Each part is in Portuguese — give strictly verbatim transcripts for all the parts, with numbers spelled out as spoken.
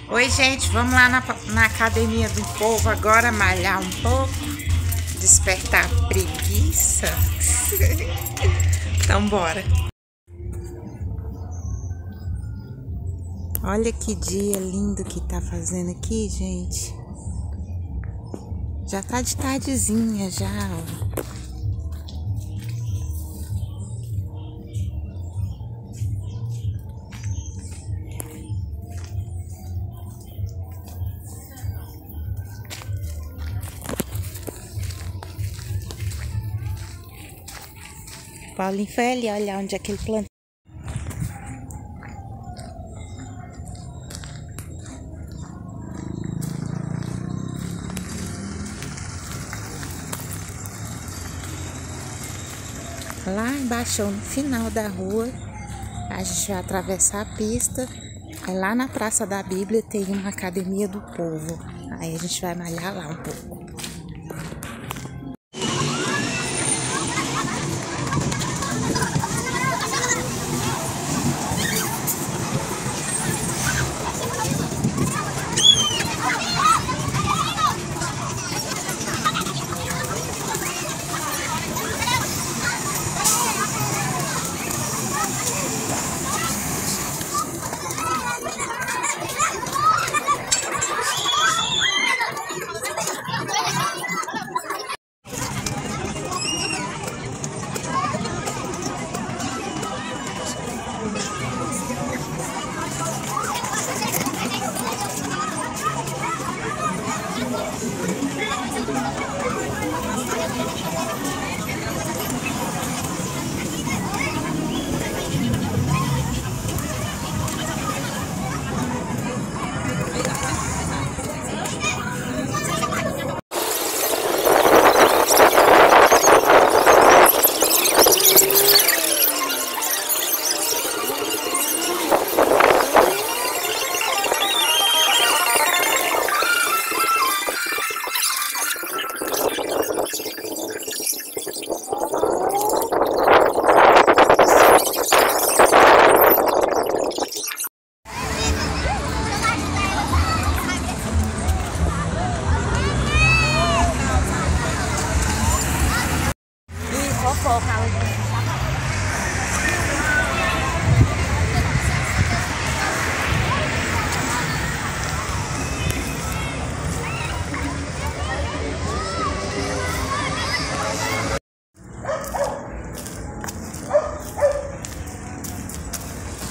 Oi, gente, vamos lá na, na academia do povo agora malhar um pouco, despertar a preguiça. Então, bora. Olha que dia lindo que tá fazendo aqui, gente. Já tá de tardezinha já, ó. Paulinho foi ali olhar onde é que ele plantou. Lá embaixo, no final da rua, a gente vai atravessar a pista. Aí lá na Praça da Bíblia tem uma academia do povo. Aí a gente vai malhar lá um pouco.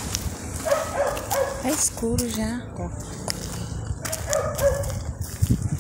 É escuro já, ó.